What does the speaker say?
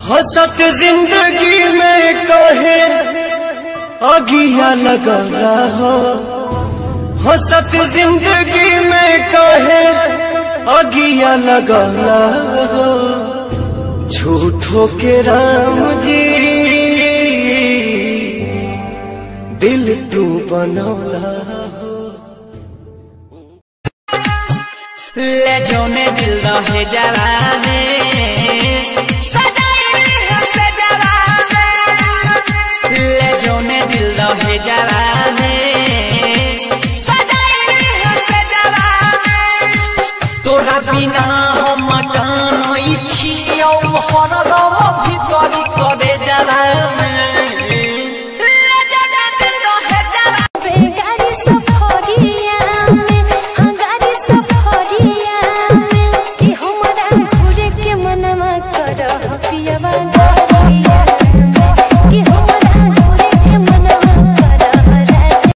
हसत जिंदगी में कहे अगिया लगा हो, हसत जिंदगी में कहे अगिया लगा हो, झूठो के राम जी दिल तू बनौला हो। ले जो में दिल रहे जवाने